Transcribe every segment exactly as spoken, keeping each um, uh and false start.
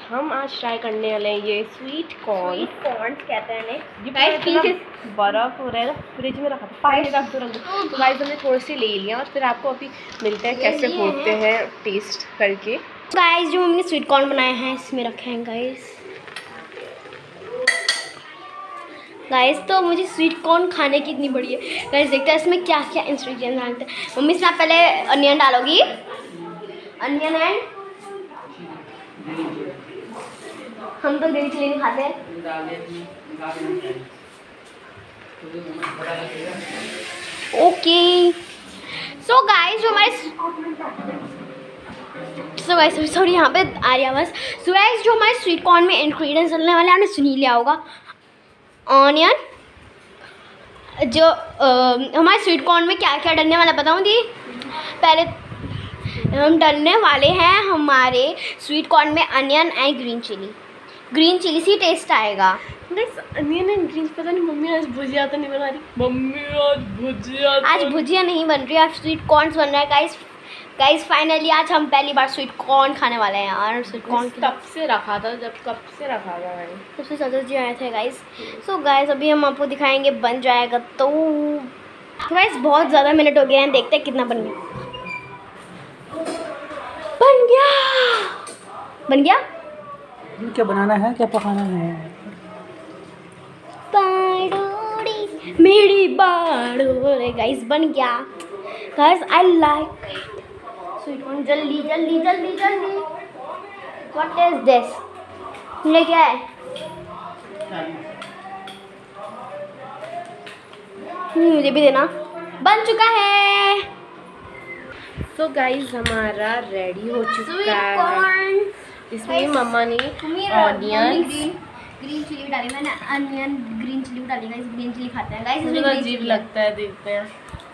हम आज ट्राई करने वाले हैं ये स्वीट कॉर्न। स्वीट कॉर्न कहते हैं ये बर्फ हो रहा है ना, फ्रिज में रखा था, पानी रख दो रख दो। तो गाइस हमने थोड़ी सी ले लिया और फिर आपको अभी मिलते हैं कैसे होते हैं टेस्ट करके। गाइस जो हमने स्वीट कॉर्न बनाए हैं इसमें रखे हैं गाइस। गाइस तो मुझे स्वीट कॉर्न खाने की इतनी बड़ी है। गाइस देखते हैं इसमें क्या क्या इंग्रेडिएंट्स डालते हैं। मम्मी इसमें पहले अनियन डालोगी, अनियन एंड हम तो ग्रीन चिली नहीं खाते। ओके सो गाइस जो हमारे सो गाइस सॉरी यहाँ पे आ रही आवाज़। सो गाइस जो हमारे स्वीट कॉर्न में इंग्रेडिएंट्स डलने वाले हैं आपने सुन ही लिया होगा। ऑनियन, जो आ, हमारे स्वीट कॉर्न में क्या क्या डलने वाला बताऊँ दी। पहले हम डलने वाले हैं हमारे स्वीट कॉर्न में onion and green chilli. Green chilli से टेस्ट आएगा। अनियन एंड ग्रीन, पता नहीं मम्मी आज भुजिया तो नहीं बना रही। मम्मी आज भुजिया आज भुजिया नहीं बन रही, आज स्वीट कॉर्न बन रहा है गाइस। गाइस फाइनली आज हम पहली बार स्वीट कॉर्न खाने वाले हैं यार। स्वीट कॉर्न कब से रखा था, जब कब से रखा था मैंने, सबसे ज़्यादा जी आए थे गाइस। सो गाइस अभी हम आपको दिखाएंगे बन जाएगा तो गाइस बहुत ज़्यादा मिनट हो गए हैं, देखते हैं कितना बन गया। बन गया बन गया क्या बनाना है, क्या पकाना है? बाड़ोड़ी मेरी बाड़ोड़ी। गाइस बन गया guys. I like sweet corn. जल्दी जल्दी जल्दी जल्दी। What is this? ये क्या है? मुझे भी देना। बन चुका है। तो गाइस हमारा रेडी हो चुका है। इसमें मम्मा ने ऑनियन ग्रीन चिली डाली, मैंने अनियन ग्रीन चिली डाली। गाइस ग्रीन चिली खाते हैं गाइस, मुझे तो अजीब लगता है, देखते हैं।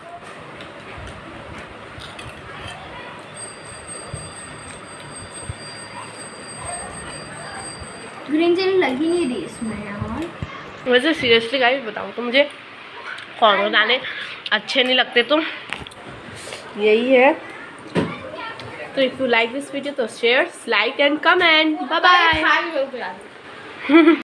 ग्रीन चिली लगी नहीं रही इसमें यार। वैसे सीरियसली गाइस बताऊँ तो मुझे कॉर्न बनाने अच्छे नहीं लगते, तो यही है। तो if you like this video तो share, like and comment. Bye bye.